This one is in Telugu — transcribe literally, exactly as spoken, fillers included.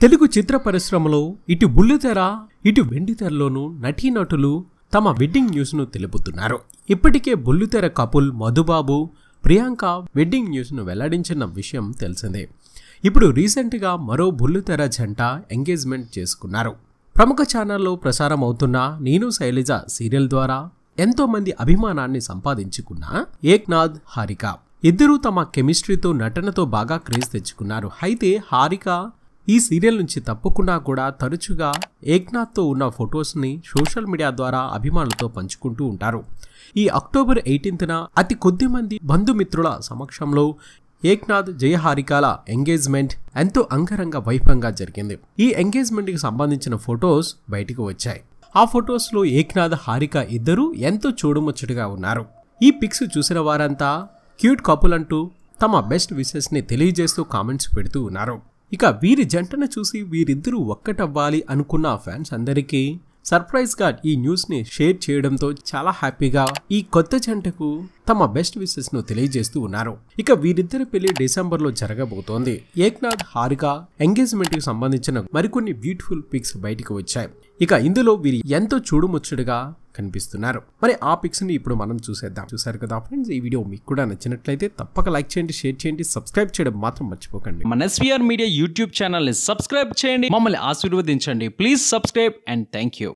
తెలుగు చిత్ర పరిశ్రమలో ఇటు బుల్లితెర ఇటు వెండితెరలోనూ నటీనటులు తమ వెడ్డింగ్ న్యూస్ ను తెలుపుతున్నారు. ఇప్పటికే బుల్లితెర couple Madhubabu Priyanka wedding news ను వెల్లడించిన విషయం తెలిసిందే. ఇప్పుడు రీసెంట్ గా మరో బుల్లితెర జంట ఎంగేజ్మెంట్ చేసుకున్నారు. ప్రముఖ ఛానల్లో ప్రసారం అవుతున్న నేను శైలజ సీరియల్ ద్వారా ఎంతో మంది అభిమానాన్ని సంపాదించుకున్న ఏక్నాథ్ హారిక ఇద్దరూ తమ కెమిస్ట్రీతో నటనతో బాగా క్రేజ్ తెచ్చుకున్నారు. అయితే హారిక ఈ సీరియల్ నుంచి తప్పకుండా కూడా తరచుగా ఏక్నాథ్తో ఉన్న ఫొటోస్ని సోషల్ మీడియా ద్వారా అభిమానులతో పంచుకుంటూ ఉంటారు. ఈ అక్టోబర్ ఎయిటీన్త్న అతి కొద్ది మంది బంధుమిత్రుల సమక్షంలో ఏక్నాథ్ జయహారికల ఎంగేజ్మెంట్ ఎంతో అంగరంగ వైభవంగా జరిగింది. ఈ ఎంగేజ్మెంట్ కి సంబంధించిన ఫొటోస్ బయటకు వచ్చాయి. ఆ ఫొటోస్ లో ఏక్నాథ్ హారిక ఇద్దరు ఎంతో చూడముచ్చటగా ఉన్నారు. ఈ పిక్స్ చూసిన వారంతా క్యూట్ కపుల్ అంటూ తమ బెస్ట్ విషెస్ ని తెలియజేస్తూ కామెంట్స్ పెడుతూ ఉన్నారు. ఇక వీరి జంటను చూసి వీరిద్దరూ ఒక్కటవ్వాలి అనుకున్న ఫ్యాన్స్ అందరికీ సర్ప్రైజ్ గా ఈ న్యూస్ ని షేర్ చేయడంతో చాలా హ్యాపీగా ఈ కొత్త జంటకు తమ బెస్ట్ విషెస్ ను తెలియజేస్తూ ఉన్నారు. ఇక వీరిద్దరి పెళ్లి డిసెంబర్ లో జరగబోతోంది. ఏక్నాథ్ హారిక ఎంగేజ్మెంట్ కి సంబంధించిన మరికొన్ని బ్యూటిఫుల్ పిక్స్ బయటకు వచ్చాయి. ఇక ఇందులో వీరి ఎంతో చూడుముచ్చటగా కనిపిస్తున్నారు. మరి ఆ పిక్స్ ని ఇప్పుడు మనం చూసేద్దాం. చూసారు కదా ఫ్రెండ్స్, ఈ వీడియో మీకు కూడా నచ్చినట్లయితే తప్పక లైక్ చేయండి, షేర్ చేయండి, సబ్స్క్రైబ్ చేయడం మాత్రం మర్చిపోకండి. మన ఎస్వీఆర్ మీడియా యూట్యూబ్ ఛానల్ ని సబ్స్క్రైబ్ చేయండి, మమ్మల్ని ఆశీర్వదించండి. Please subscribe and thank you.